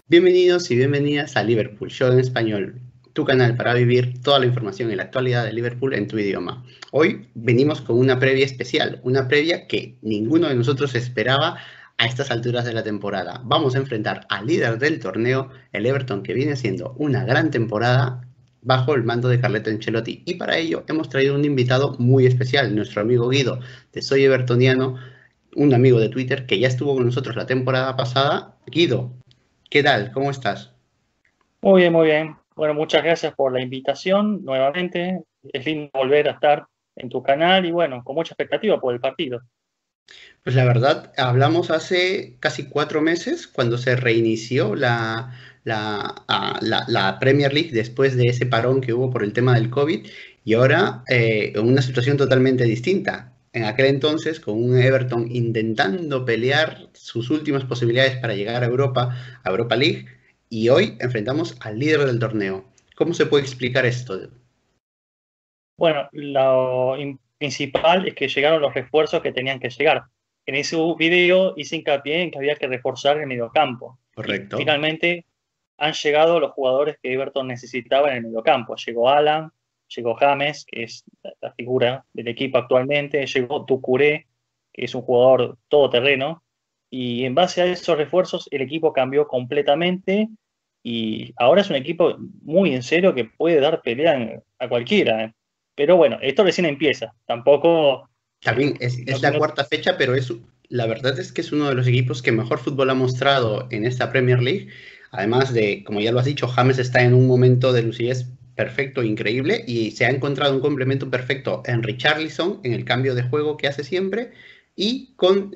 Bienvenidos y bienvenidas a Liverpool Show en Español, tu canal para vivir toda la información y la actualidad de Liverpool en tu idioma. Hoy venimos con una previa especial, una previa que ninguno de nosotros esperaba a estas alturas de la temporada. Vamos a enfrentar al líder del torneo, el Everton, que viene siendo una gran temporada bajo el mando de Carleto Ancelotti. Y para ello hemos traído un invitado muy especial, nuestro amigo Guido, de Soy Evertoniano, un amigo de Twitter que ya estuvo con nosotros la temporada pasada. Guido, ¿qué tal? ¿Cómo estás? Muy bien, muy bien. Bueno, muchas gracias por la invitación nuevamente. Es lindo volver a estar en tu canal y bueno, con mucha expectativa por el partido. Pues la verdad, hablamos hace casi 4 meses, cuando se reinició la Premier League después de ese parón que hubo por el tema del COVID, y ahora en una situación totalmente distinta. En aquel entonces, con un Everton intentando pelear sus últimas posibilidades para llegar a Europa, a Europa League, y hoy enfrentamos al líder del torneo. ¿Cómo se puede explicar esto? Bueno, lo principal es que llegaron los refuerzos que tenían que llegar. En ese video hice hincapié en que había que reforzar el mediocampo. Y ¿Correcto? finalmente han llegado los jugadores que Everton necesitaba en el mediocampo. Llegó Alan, llegó James, que es la figura del equipo actualmente, llegó Doucouré, que es un jugador todoterreno, y en base a esos refuerzos el equipo cambió completamente y ahora es un equipo muy en serio que puede dar pelea a cualquiera. Pero bueno, esto recién empieza, tampoco También es la no. cuarta fecha, pero la verdad es que es uno de los equipos que mejor fútbol ha mostrado en esta Premier League. Además de, como ya lo has dicho, James está en un momento de lucidez perfecto, increíble, y se ha encontrado un complemento perfecto en Richarlison, en el cambio de juego que hace siempre, y con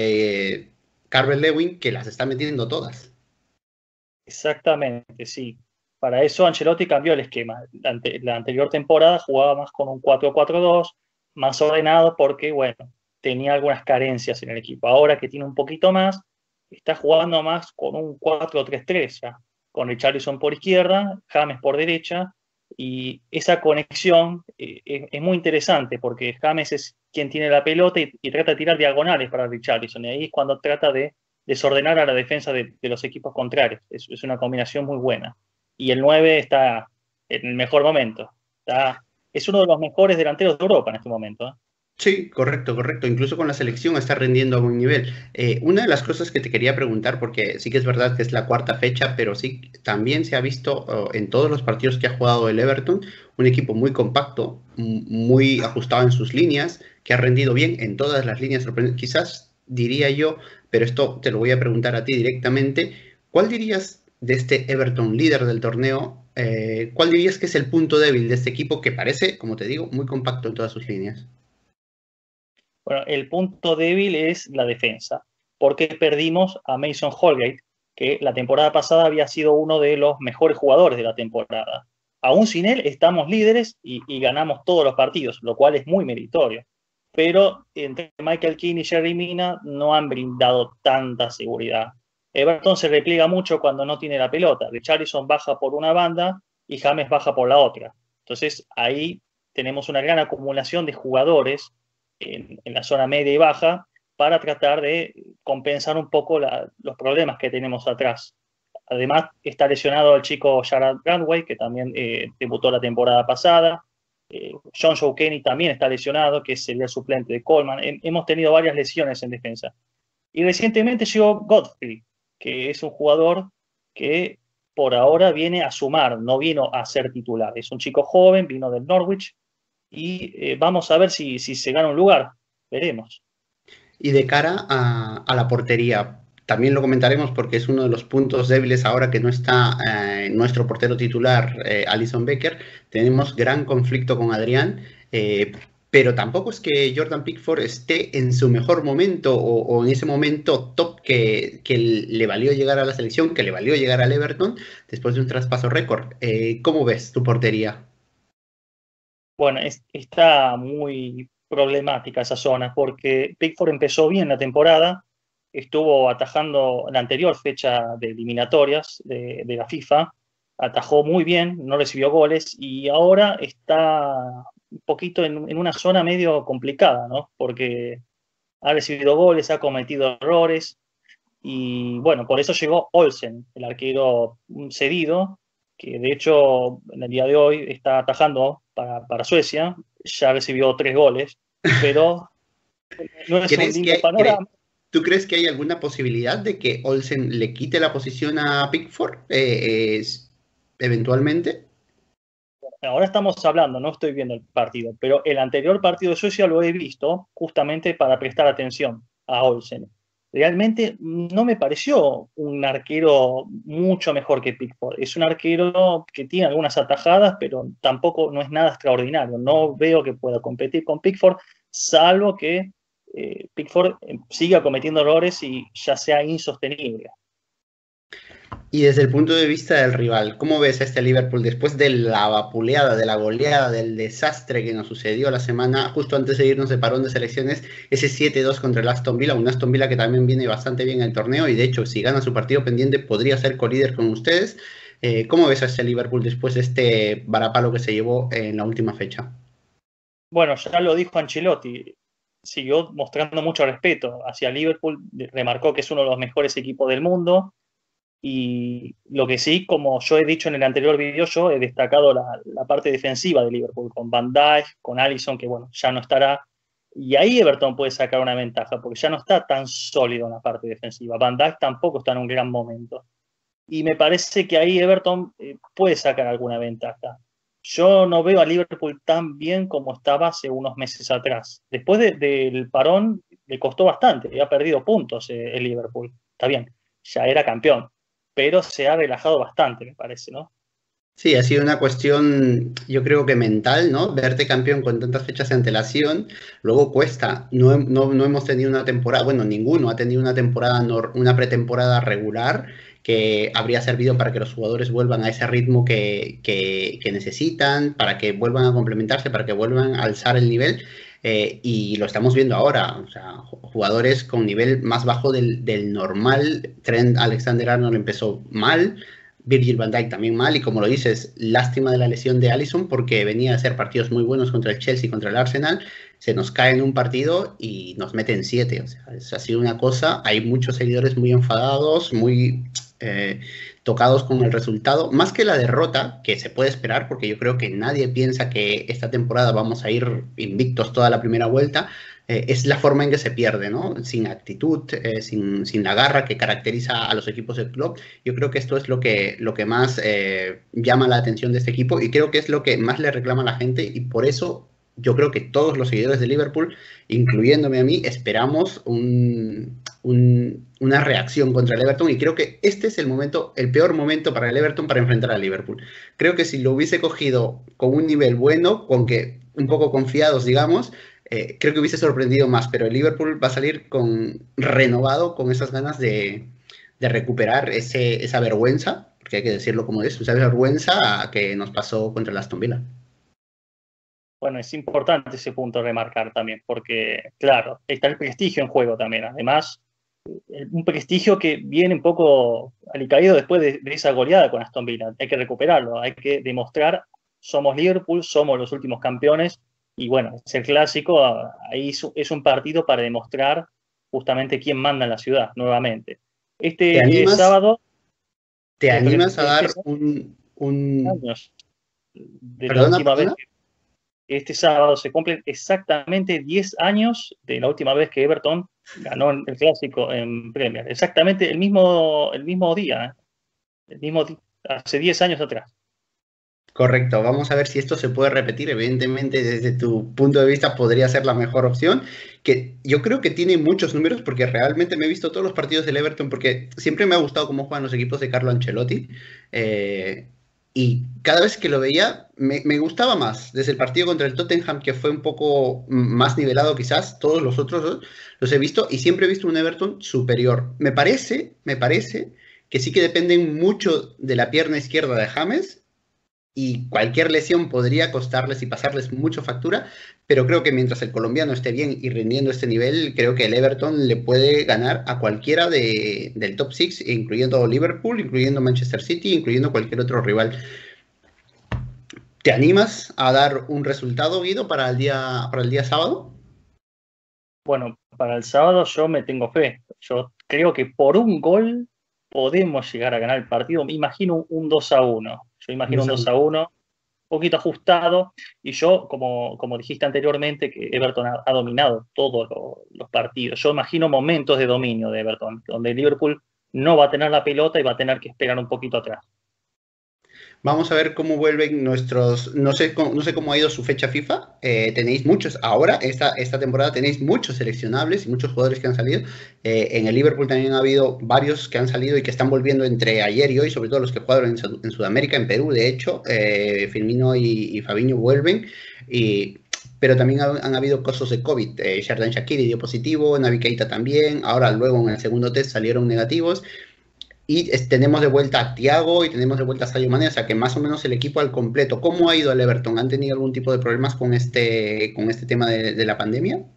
Calvert Lewin, que las está metiendo todas. Exactamente, sí. Para eso Ancelotti cambió el esquema. La anterior temporada jugaba más con un 4-4-2, más ordenado porque, bueno, tenía algunas carencias en el equipo. Ahora que tiene un poquito más, está jugando más con un 4-3-3 ya, con Richarlison por izquierda, James por derecha, y esa conexión es muy interesante porque James es quien tiene la pelota y trata de tirar diagonales para Richarlison, y ahí es cuando trata de desordenar a la defensa de los equipos contrarios. Es una combinación muy buena. Y el 9 está en el mejor momento. Es uno de los mejores delanteros de Europa en este momento. Sí, correcto, correcto. Incluso con la selección está rendiendo a buen nivel. Una de las cosas que te quería preguntar, porque sí que es verdad que es la cuarta fecha, pero sí también se ha visto en todos los partidos que ha jugado el Everton, un equipo muy compacto, muy ajustado en sus líneas, que ha rendido bien en todas las líneas. Quizás diría yo, pero esto te lo voy a preguntar a ti directamente, ¿cuál dirías de este Everton líder del torneo? ¿Cuál dirías que es el punto débil de este equipo que parece, como te digo, muy compacto en todas sus líneas? Bueno, el punto débil es la defensa, porque perdimos a Mason Holgate, que la temporada pasada había sido uno de los mejores jugadores de la temporada. Aún sin él estamos líderes y ganamos todos los partidos, lo cual es muy meritorio. Pero entre Michael Keane y Jerry Mina no han brindado tanta seguridad. Everton se repliega mucho cuando no tiene la pelota. Richarlison baja por una banda y James baja por la otra. Entonces ahí tenemos una gran acumulación de jugadores en la zona media y baja para tratar de compensar un poco los problemas que tenemos atrás. Además, está lesionado el chico Jared Brandway, que también debutó la temporada pasada. John Joe Kenny también está lesionado, que sería el suplente de Coleman. Hemos tenido varias lesiones en defensa. Y recientemente llegó Godfrey, que es un jugador que por ahora viene a sumar, no vino a ser titular. Es un chico joven, vino del Norwich y vamos a ver si se gana un lugar. Veremos. Y de cara la portería, también lo comentaremos porque es uno de los puntos débiles ahora que no está nuestro portero titular, Alison Becker. Tenemos gran conflicto con Adrián, pero tampoco es que Jordan Pickford esté en su mejor momento o en ese momento top que le valió llegar a la selección, que le valió llegar al Everton después de un traspaso récord. ¿Cómo ves tu portería? Bueno, está muy problemática esa zona porque Pickford empezó bien la temporada, estuvo atajando la anterior fecha de eliminatorias de la FIFA, atajó muy bien, no recibió goles y ahora está un poquito en una zona medio complicada, ¿no? Porque ha recibido goles, ha cometido errores Y bueno, por eso llegó Olsen, el arquero cedido, que de hecho en el día de hoy está atajando para Suecia, ya recibió 3 goles, pero no es un lindo panorama. ¿Tú crees que hay alguna posibilidad de que Olsen le quite la posición a Pickford eventualmente? Ahora estamos hablando, no estoy viendo el partido, pero el anterior partido de Suecia lo he visto justamente para prestar atención a Olsen. Realmente no me pareció un arquero mucho mejor que Pickford. Es un arquero que tiene algunas atajadas, pero tampoco no es nada extraordinario. No veo que pueda competir con Pickford, salvo que Pickford siga cometiendo errores y ya sea insostenible. Y desde el punto de vista del rival, ¿cómo ves a este Liverpool después de la vapuleada, de la goleada, del desastre que nos sucedió la semana, justo antes de irnos de parón de selecciones, ese 7-2 contra el Aston Villa, un Aston Villa que también viene bastante bien en el torneo y de hecho si gana su partido pendiente podría ser colíder con ustedes? ¿Cómo ves a este Liverpool después de este varapalo que se llevó en la última fecha? Bueno, ya lo dijo Ancelotti, siguió mostrando mucho respeto hacia Liverpool, remarcó que es uno de los mejores equipos del mundo. Y lo que sí, como yo he dicho en el anterior vídeo, yo he destacado la parte defensiva de Liverpool, con Van Dijk, con Alisson, que bueno, ya no estará. Y ahí Everton puede sacar una ventaja, porque ya no está tan sólido en la parte defensiva. Van Dijk tampoco está en un gran momento. Y me parece que ahí Everton puede sacar alguna ventaja. Yo no veo a Liverpool tan bien como estaba hace unos meses atrás. Después del parón le costó bastante, ha perdido puntos el Liverpool. Está bien, ya era campeón, pero se ha relajado bastante, me parece, ¿no? Sí, ha sido una cuestión, yo creo que mental, ¿no? Verte campeón con tantas fechas de antelación, luego cuesta. No hemos tenido una temporada, bueno, ninguno ha tenido una temporada, una pretemporada regular que habría servido para que los jugadores vuelvan a ese ritmo que necesitan, para que vuelvan a complementarse, para que vuelvan a alzar el nivel. Y lo estamos viendo ahora, o sea, jugadores con nivel más bajo del normal. Trent Alexander-Arnold empezó mal. Virgil van Dijk también mal, y como lo dices, lástima de la lesión de Alisson porque venía a hacer partidos muy buenos contra el Chelsea, contra el Arsenal, se nos cae en un partido y nos meten 7, o sea, ha sido una cosa, hay muchos seguidores muy enfadados, muy tocados con el resultado, más que la derrota, que se puede esperar, porque yo creo que nadie piensa que esta temporada vamos a ir invictos toda la primera vuelta. Es la forma en que se pierde, ¿no? Sin actitud, sin la garra que caracteriza a los equipos del club. Yo creo que esto es lo que más llama la atención de este equipo y creo que es lo que más le reclama a la gente y por eso yo creo que todos los seguidores de Liverpool, incluyéndome a mí, esperamos una reacción contra el Everton y creo que este es el peor momento para el Everton para enfrentar al Liverpool. Creo que si lo hubiese cogido con un nivel bueno, con que un poco confiados, digamos, creo que hubiese sorprendido más, pero el Liverpool va a salir renovado con esas ganas de recuperar esa vergüenza, porque hay que decirlo como es, esa vergüenza que nos pasó contra el Aston Villa. Bueno, es importante ese punto remarcar también, porque, claro, está el prestigio en juego también. Además, un prestigio que viene un poco alicaído después de esa goleada con Aston Villa. Hay que recuperarlo, hay que demostrar, somos Liverpool, somos los últimos campeones, y bueno, es el clásico, ahí es un partido para demostrar justamente quién manda en la ciudad, nuevamente. Este sábado... ¿Te animas a dar de la última vez que este sábado se cumplen exactamente 10 años de la última vez que Everton ganó el clásico en Premier. Exactamente el mismo día, hace 10 años atrás. Correcto, vamos a ver si esto se puede repetir. Evidentemente, desde tu punto de vista, podría ser la mejor opción. Que yo creo que tiene muchos números, porque realmente me he visto todos los partidos del Everton, porque siempre me ha gustado cómo juegan los equipos de Carlo Ancelotti. Y cada vez que lo veía, me gustaba más. Desde el partido contra el Tottenham, que fue un poco más nivelado, quizás, todos los otros los he visto, y siempre he visto un Everton superior. Me parece que sí que dependen mucho de la pierna izquierda de James. Y cualquier lesión podría costarles y pasarles mucho factura, pero creo que mientras el colombiano esté bien y rindiendo este nivel, creo que el Everton le puede ganar a cualquiera del top 6, incluyendo Liverpool, incluyendo Manchester City, incluyendo cualquier otro rival. ¿Te animas a dar un resultado, Guido, para el día sábado? Bueno, para el sábado yo me tengo fe. Yo creo que por un gol podemos llegar a ganar el partido. Me imagino un 2-1. Yo imagino un 2-1, un poquito ajustado. Y yo, como dijiste anteriormente, que Everton ha dominado todos los partidos. Yo imagino momentos de dominio de Everton, donde Liverpool no va a tener la pelota y va a tener que esperar un poquito atrás. Vamos a ver cómo vuelven nuestros, no sé cómo ha ido su fecha FIFA, tenéis muchos, ahora, esta temporada tenéis muchos seleccionables y muchos jugadores que han salido, en el Liverpool también ha habido varios que han salido y que están volviendo entre ayer y hoy, sobre todo los que jugaron en Sudamérica, en Perú, de hecho, Firmino y Fabinho vuelven, pero también han habido casos de COVID, Xherdan Shaqiri dio positivo, Naby Keita también, ahora luego en el segundo test salieron negativos, y tenemos de vuelta a Thiago y tenemos de vuelta a Sadio Mané, o sea que más o menos el equipo al completo. ¿Cómo ha ido el Everton? ¿Han tenido algún tipo de problemas con este tema de la pandemia?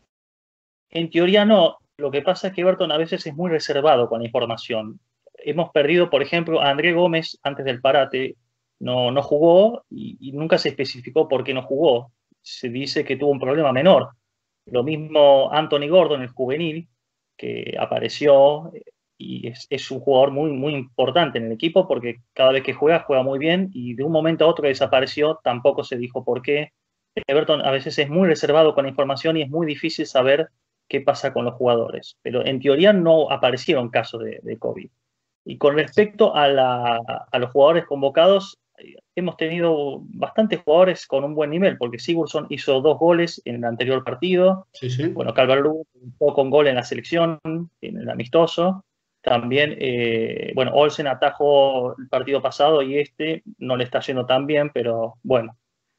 En teoría no. Lo que pasa es que Everton a veces es muy reservado con la información. Hemos perdido, por ejemplo, a André Gómez antes del parate. No jugó y nunca se especificó por qué no jugó. Se dice que tuvo un problema menor. Lo mismo Anthony Gordon, el juvenil, que apareció y es un jugador muy importante en el equipo porque cada vez que juega muy bien y de un momento a otro desapareció, tampoco se dijo por qué. Everton a veces es muy reservado con la información y es muy difícil saber qué pasa con los jugadores. Pero en teoría no aparecieron casos de COVID. Y con respecto a los jugadores convocados, hemos tenido bastantes jugadores con un buen nivel, porque Sigurdsson hizo 2 goles en el anterior partido. Sí, sí. Bueno, Calvert-Lewin jugó con gol en la selección, en el amistoso. También, Olsen atajó el partido pasado y no le está yendo tan bien, pero bueno.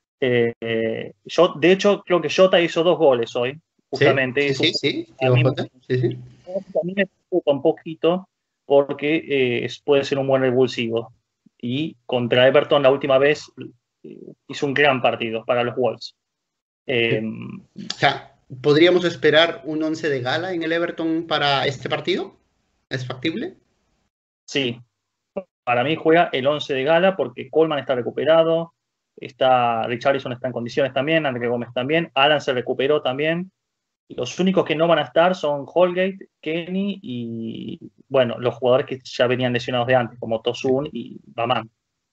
Yo, de hecho, creo que Jota hizo 2 goles hoy, justamente. Sí. A mí me preocupa un poquito porque puede ser un buen revulsivo. Y contra Everton la última vez hizo un gran partido para los Wolves. O sea, ¿podríamos esperar un 11 de gala en el Everton para este partido? ¿Es factible? Sí. Para mí juega el 11 de gala porque Coleman está recuperado, Richarlison está en condiciones también, André Gómez también, Alan se recuperó también. Los únicos que no van a estar son Holgate, Kenny y, bueno, los jugadores que ya venían lesionados de antes, como Tosun y Baman.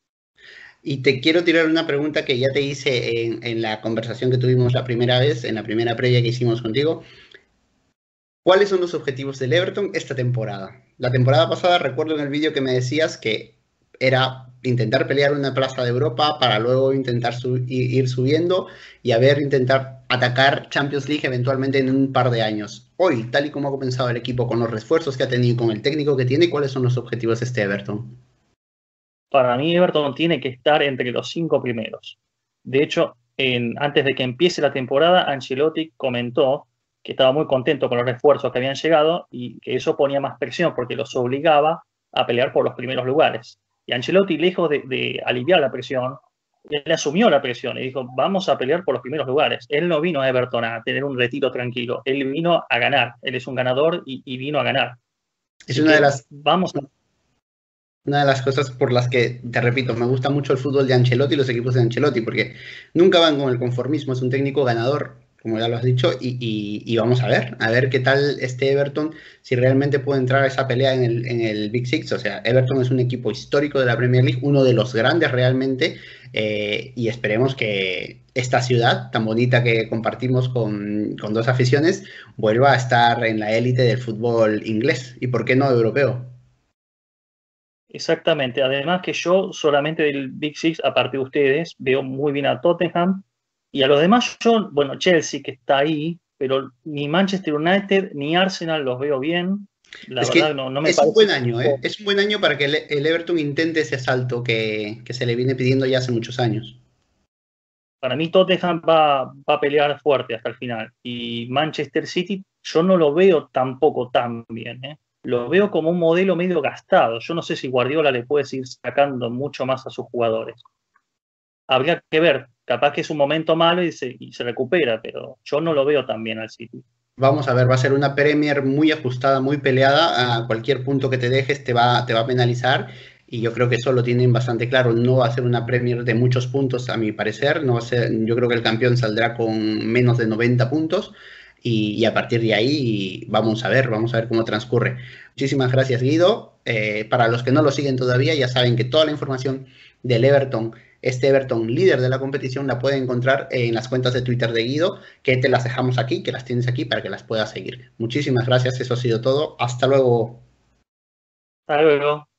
Y te quiero tirar una pregunta que ya te hice en la conversación que tuvimos la primera vez, en la primera previa que hicimos contigo. ¿Cuáles son los objetivos del Everton esta temporada? La temporada pasada recuerdo en el vídeo que me decías que era intentar pelear una plaza de Europa para luego intentar ir subiendo y intentar atacar Champions League eventualmente en un par de años. Hoy, tal y como ha comenzado el equipo, con los refuerzos que ha tenido y con el técnico que tiene, ¿cuáles son los objetivos de este Everton? Para mí Everton tiene que estar entre los 5 primeros. De hecho, antes de que empiece la temporada, Ancelotti comentó que estaba muy contento con los refuerzos que habían llegado y que eso ponía más presión porque los obligaba a pelear por los primeros lugares. Y Ancelotti, lejos de aliviar la presión, él asumió la presión y dijo, vamos a pelear por los primeros lugares. Él no vino a Everton a tener un retiro tranquilo, él vino a ganar, él es un ganador y vino a ganar. Es una de las cosas por las que, te repito, me gusta mucho el fútbol de Ancelotti y los equipos de Ancelotti, porque nunca van con el conformismo, es un técnico ganador, como ya lo has dicho, y vamos a ver qué tal este Everton, si realmente puede entrar a esa pelea en el Big Six. O sea, Everton es un equipo histórico de la Premier League, uno de los grandes realmente, y esperemos que esta ciudad tan bonita que compartimos con 2 aficiones vuelva a estar en la élite del fútbol inglés, y por qué no europeo. Exactamente, además que yo solamente del Big Six, aparte de ustedes, veo muy bien a Tottenham y a los demás Chelsea que está ahí, pero ni Manchester United ni Arsenal los veo bien. La verdad no me parece. Es un buen año, es un buen año para que el Everton intente ese salto que se le viene pidiendo ya hace muchos años. Para mí Tottenham va a pelear fuerte hasta el final y Manchester City yo no lo veo tampoco tan bien, Lo veo como un modelo medio gastado. Yo no sé si Guardiola le puede seguir sacando mucho más a sus jugadores. Habría que ver, capaz que es un momento malo y se recupera, pero yo no lo veo tan bien al City. Vamos a ver, va a ser una Premier muy ajustada, muy peleada. A cualquier punto que te dejes te va a penalizar. Y yo creo que eso lo tienen bastante claro. No va a ser una Premier de muchos puntos, a mi parecer. No va a ser, yo creo que el campeón saldrá con menos de 90 puntos. y a partir de ahí vamos a ver cómo transcurre. Muchísimas gracias, Guido. Para los que no lo siguen todavía, ya saben que toda la información del Everton, este Everton líder de la competición, la pueden encontrar en las cuentas de Twitter de Guido, que te las dejamos aquí, que las tienes aquí para que las puedas seguir. Muchísimas gracias, eso ha sido todo. Hasta luego. Hasta luego.